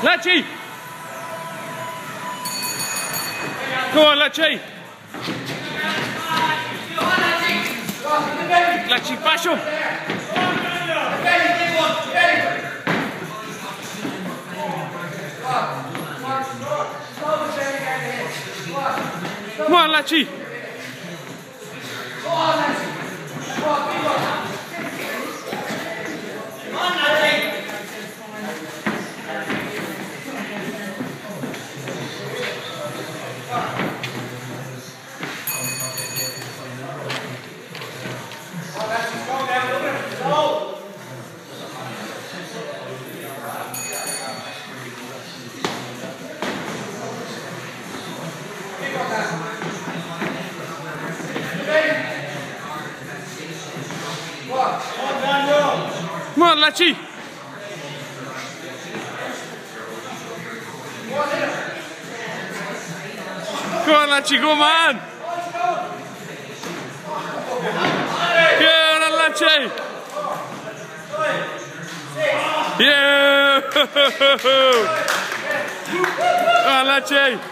Latchy! Go on, Latchy! Latchy, bash him! Come on, Latchy! Come on, Latchy! Go on, Latchy, go on! Good on, Latchy! Yeah! Go on, Latchy!